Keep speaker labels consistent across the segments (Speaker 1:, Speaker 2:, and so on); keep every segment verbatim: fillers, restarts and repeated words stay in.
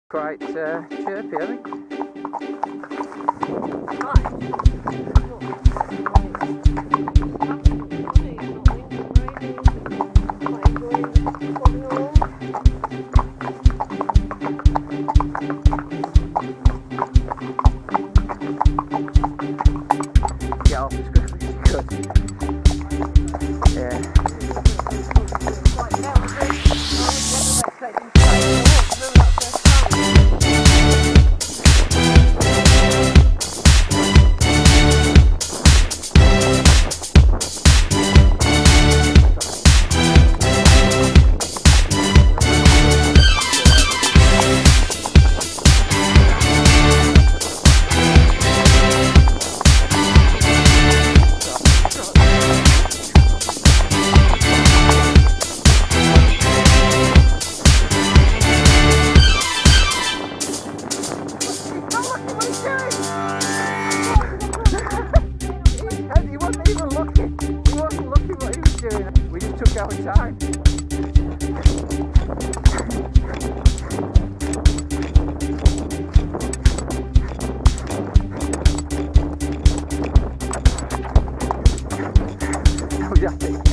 Speaker 1: Quite uh, chirpy, I think. Get off as quickly as you could. Yeah. We just took our time. Oh, yeah.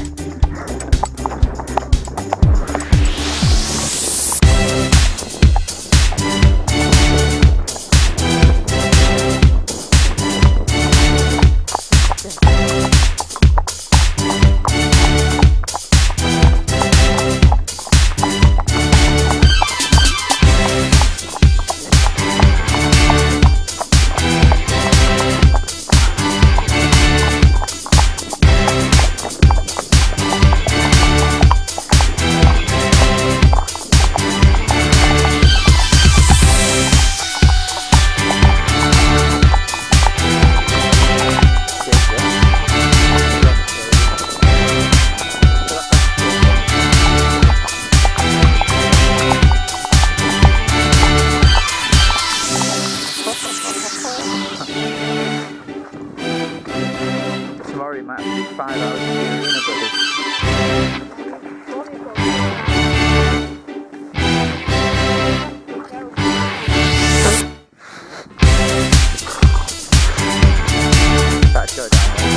Speaker 1: Tomorrow it might be five hours in the arena, buddy. That's go down there.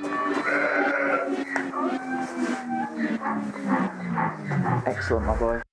Speaker 1: Excellent, my boy.